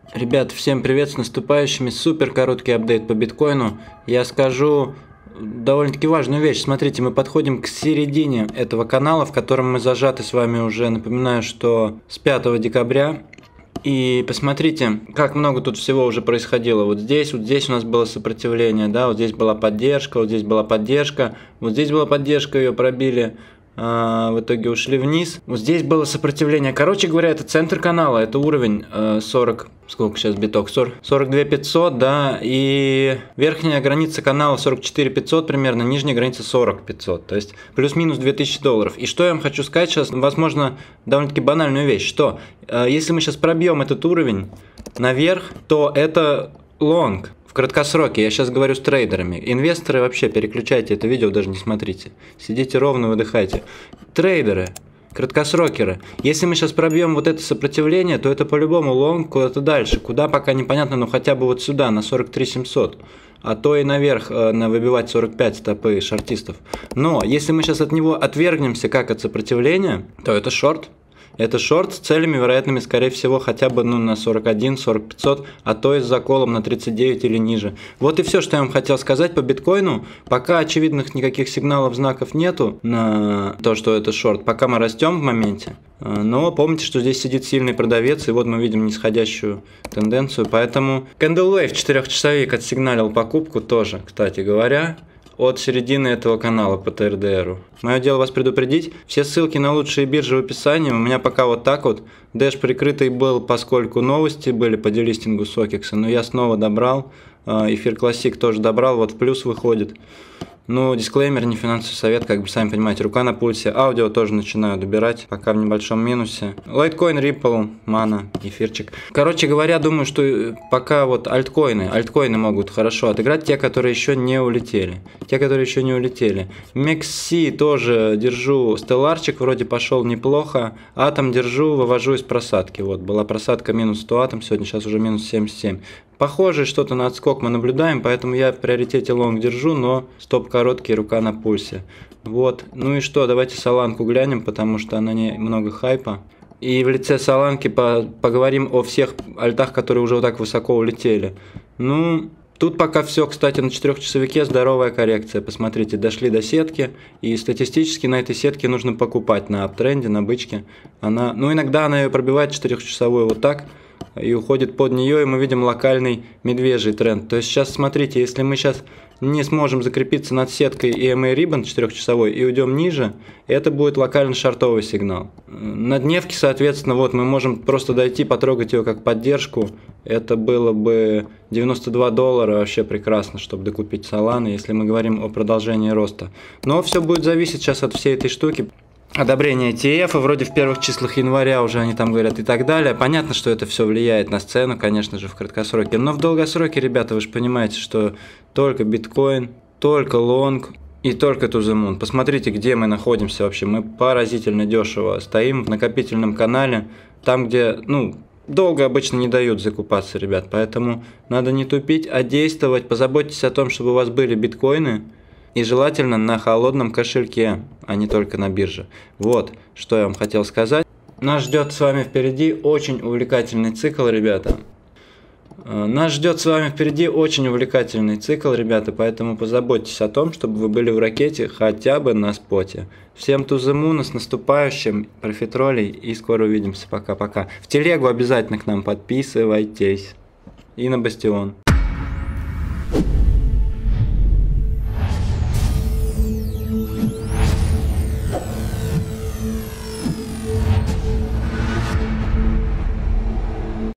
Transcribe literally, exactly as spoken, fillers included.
Ребят, всем привет, с наступающими, супер короткий апдейт по биткоину. Я скажу довольно-таки важную вещь. Смотрите, мы подходим к середине этого канала, в котором мы зажаты с вами уже, напоминаю, что с пятого декабря. И посмотрите, как много тут всего уже происходило. Вот здесь, вот здесь у нас было сопротивление, да, вот здесь была поддержка, вот здесь была поддержка, вот здесь была поддержка, ее пробили. В итоге ушли вниз. Вот здесь было сопротивление. Короче говоря, это центр канала, это уровень сорок, сколько сейчас биток, сорок две пятьсот, да, и верхняя граница канала сорок четыре пятьсот примерно, нижняя граница сорок пятьсот, то есть плюс-минус две тысячи долларов. И что я вам хочу сказать сейчас, возможно, довольно-таки банальную вещь, что если мы сейчас пробьем этот уровень наверх, то это лонг. В краткосроке, я сейчас говорю с трейдерами. Инвесторы вообще переключайте это видео, даже не смотрите. Сидите ровно, выдыхайте. Трейдеры, краткосрокеры. Если мы сейчас пробьем вот это сопротивление, то это по-любому лонг куда-то дальше. Куда пока непонятно, но хотя бы вот сюда, на сорок три семьсот. А то и наверх, на выбивать сорок пять стопы шортистов. Но если мы сейчас от него отвергнемся как от сопротивления, то это шорт. Это шорт с целями вероятными, скорее всего, хотя бы ну, на сорок один сорок пятьсот, а то и с заколом на тридцать девять или ниже. Вот и все, что я вам хотел сказать по биткоину. Пока очевидных никаких сигналов, знаков нету на то, что это шорт. Пока мы растем в моменте. Но помните, что здесь сидит сильный продавец, и вот мы видим нисходящую тенденцию. Поэтому Candle Wave четырехчасовик отсигналил покупку тоже, кстати говоря, от середины этого канала по тэ эр дэ эру. Мое дело вас предупредить. Все ссылки на лучшие биржи в описании. У меня пока вот так вот. Дэш прикрытый был, поскольку новости были по делистингу Сокекса. Но я снова добрал. Эфир Классик тоже добрал. Вот в плюс выходит. Ну, дисклеймер, не финансовый совет, как бы сами понимаете, рука на пульсе. Аудио тоже начинаю добирать, пока в небольшом минусе. Litecoin, Ripple, Mana, эфирчик. Короче говоря, думаю, что пока вот альткоины, альткоины могут хорошо отыграть, те, которые еще не улетели. Те, которые еще не улетели. Мекси тоже держу, Stellarчик вроде пошел неплохо. Атом держу, вывожу из просадки. Вот, была просадка минус сто атом, сегодня сейчас уже минус семьдесят семь. Похоже, что-то на отскок мы наблюдаем, поэтому я в приоритете лонг держу, но стоп короткий, рука на пульсе. Вот, ну и что, давайте Соланку глянем, потому что на ней много хайпа. И в лице Соланки по поговорим о всех альтах, которые уже вот так высоко улетели. Ну, тут пока все, кстати, на четырехчасовике здоровая коррекция. Посмотрите, дошли до сетки, и статистически на этой сетке нужно покупать на аптренде, на бычке. Она, ну, иногда она ее пробивает четырехчасовую вот так, и уходит под нее, и мы видим локальный медвежий тренд. То есть сейчас смотрите, если мы сейчас не сможем закрепиться над сеткой и эм эй Ribbon четырехчасовой и уйдем ниже, это будет локально шортовый сигнал. На дневке, соответственно, вот мы можем просто дойти, потрогать ее как поддержку. Это было бы девяносто два доллара, вообще прекрасно, чтобы докупить Solana, если мы говорим о продолжении роста. Но все будет зависеть сейчас от всей этой штуки. Одобрение ти эф, вроде в первых числах января уже они там говорят и так далее. Понятно, что это все влияет на сцену, конечно же, в краткосроке. Но в долгосроке, ребята, вы же понимаете, что только биткоин, только лонг и только to the moon. Посмотрите, где мы находимся вообще. Мы поразительно дешево стоим в накопительном канале, там, где, ну, долго обычно не дают закупаться, ребят. Поэтому надо не тупить, а действовать. Позаботьтесь о том, чтобы у вас были биткоины. И желательно на холодном кошельке, а не только на бирже. Вот, что я вам хотел сказать. Нас ждет с вами впереди очень увлекательный цикл, ребята. Нас ждет с вами впереди очень увлекательный цикл, ребята, поэтому позаботьтесь о том, чтобы вы были в ракете хотя бы на споте. Всем to the moon, с наступающим, профитролей, и скоро увидимся. Пока-пока. В телегу обязательно к нам подписывайтесь. И на Бастион.